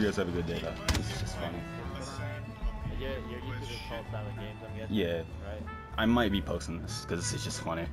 you guys have a good day, though. This is just funny. You're used to this whole style of games, I'm guessing. Yeah. Right? I might be posting this because this is just funny.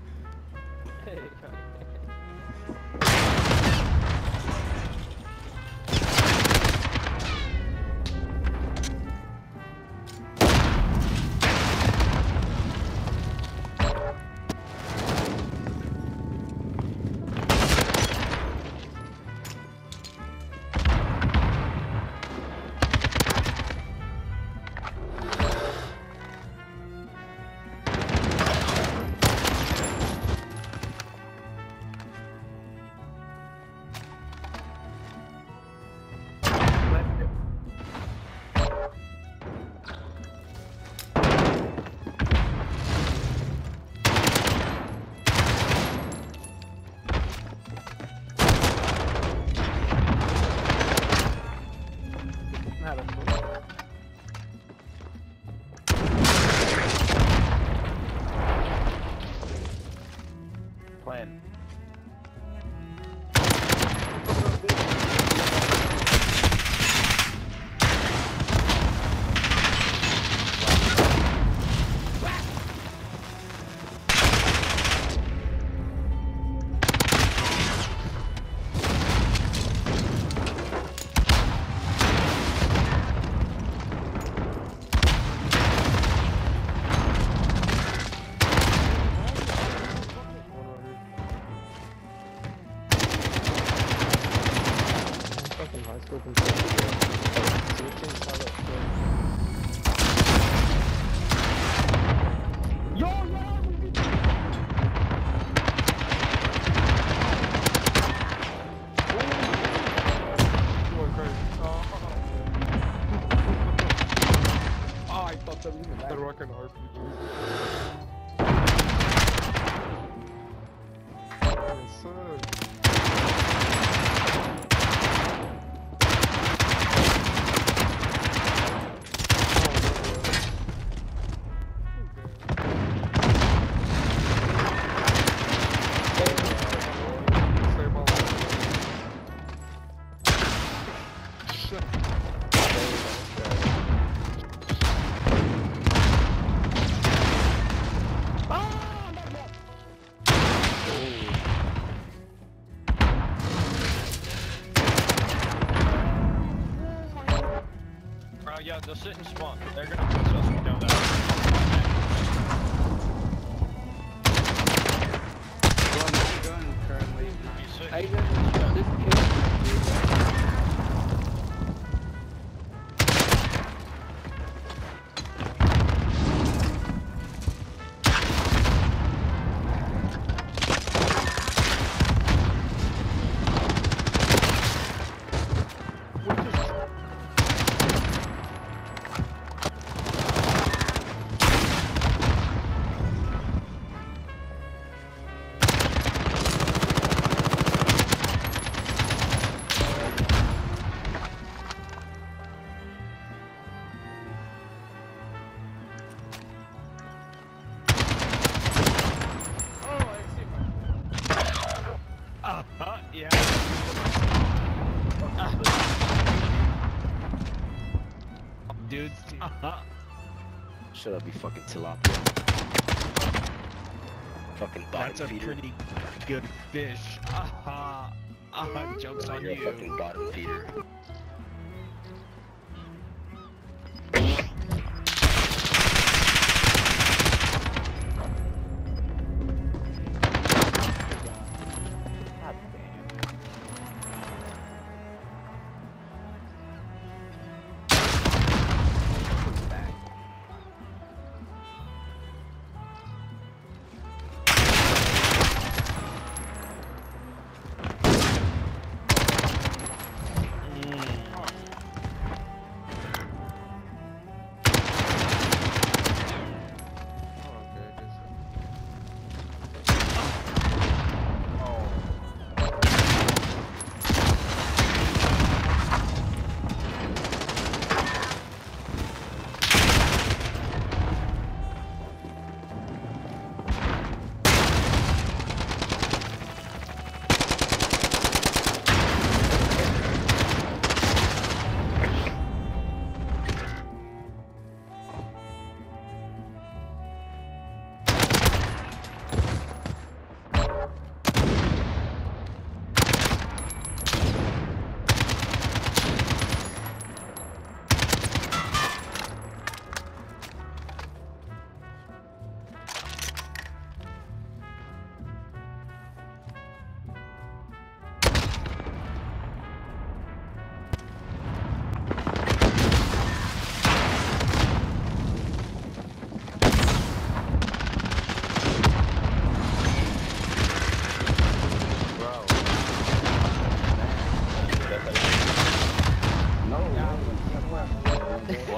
Plan. Yeah, they'll sit and spawn. They're gonna push us down that. Well, my gun currently. I yeah. Dude. Shut up, you fucking tilapia. Fucking bottom That's a feeder. pretty good fish. Joke's on You're you. a fucking bottom feeder.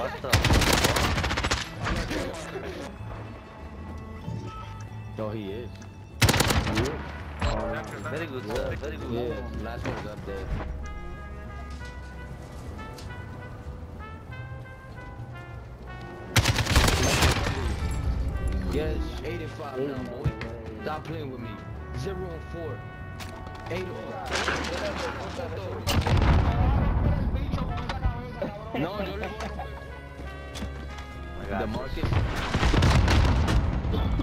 What the? Oh, he is. Very good, sir. Very good. Yeah, last one's up there. Yes, 85 now, boy. Stop playing with me. 0 and 4. 8 No, yo le voy a romper. The Marcus.